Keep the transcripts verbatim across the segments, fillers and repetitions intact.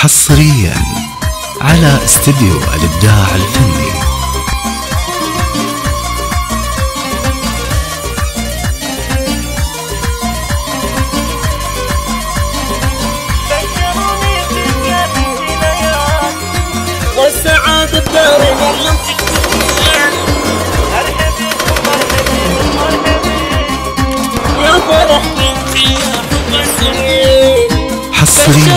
حصريا على استديو الإبداع الفني. والسعادة بداري والله مرحبا مرحبا يا فرح بنتي يا حب السنين. حصريا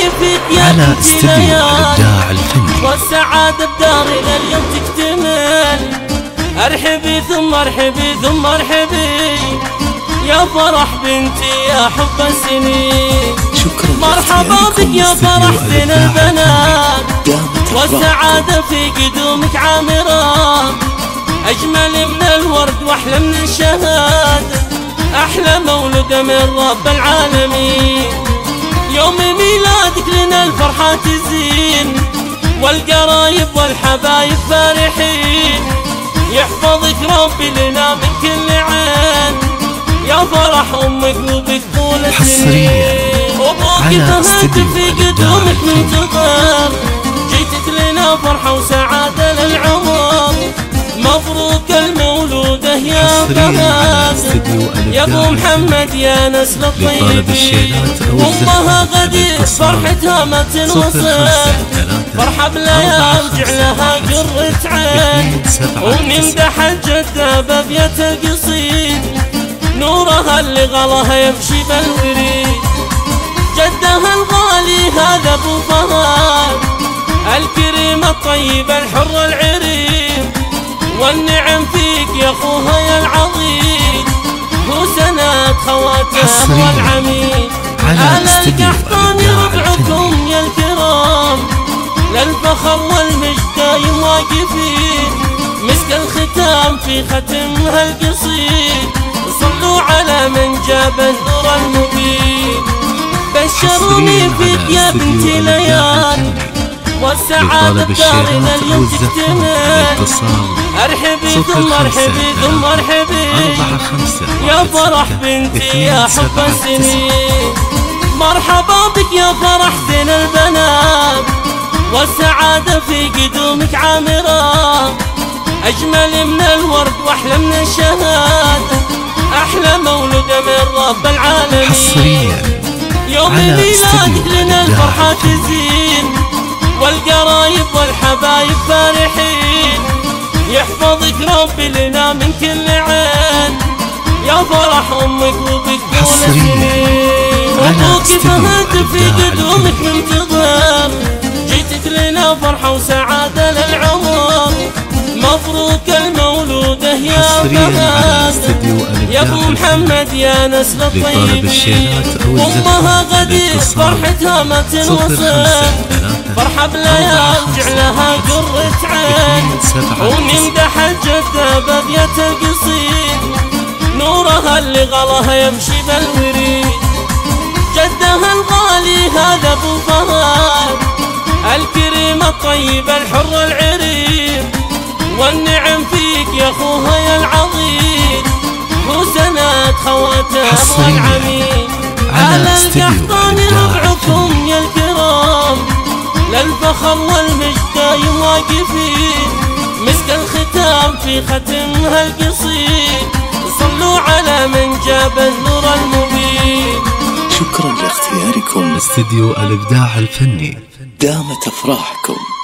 على استديو الإبداع الفني. والسعادة بداري لليوم تكتمل. ارحبي ثم ارحبي ثم ارحبي يا فرح بنتي يا حب السنين. شكرا مرحبا بك يا فرح بين البنات والسعادة في قدومك عامرة. أجمل من الورد وأحلى من الشهادة، أحلى مولود من رب العالمين. يوم ميلادك لنا الفرحة تزين، والقرايب والحبايب فرحين. يحفظك ربي لنا من كل عين يا فرح أم قلوبك طول السنين. على استديو في قدومك منتظر، جيتك لنا فرحة وسعادة للعمر. مبروك المولودة يا بنات يا ابو محمد يا نسل الطيبين. امها غدير فرحتها ما تنوصف، فرحة بليال جعلها قرة عين. ونمدح الجدة بابية القصيد، نورها اللي غلاها يمشي بالوريد. جدها الغالي هذا ابو فهد، الكريم الطيب الحر العريم. والنعم فيك يا اخوها يا العظيم، هو سند خواتها والعميد. على القحطاني ربعكم يا الكرام، للفخر والمجد دايم واقفين. مسك الختام في ختمها القصيد، صلوا على من جاب النور المبين. بشروني فيك يا بنتي ليال، والسعادة بدارنا اليوم تكتمل. ارحبي ثم ارحبي ثم ارحبي يا فرح بنتي يا حب السنين. مرحبا بك يا فرح بين البنات والسعادة في قدومك عامرة. أجمل من الورد وأحلى من الشهادة، أحلى مولودة من رب العالمين. حصريا يوم ميلادك لنا الفرحة تزين، والقرايب والحبايب فرحين. يحفظك ربي لنا من كل عين يا فرح أمك وبك طول السنين. أبوك فهد في قدومك منتظر، جيتك لنا فرحة وسعادة للعمر. مبروك المولودة يا بنات يا ابو محمد يا نسل الطيبين. امها غدير فرحتها ما تنوصف، فرحة بليال جعلها قرة عين. ونمدح الجدة بابية القصيد، نورها اللي غلاها يمشي بالوريد. جدها الغالي هذا ابو فهد، الكريم الطيب الحر العريم. والنعم فيك يا اخوها يا العظيم، هو سند خواتها والعميد. على القحطاني ربعكم يا الكرام، للفخر والمجد دايم واقفين. مسك الختام في ختمها القصيد، صلوا على من جاب النور المبين. شكرا لاختياركم استديو الإبداع الفني. دامت أفراحكم.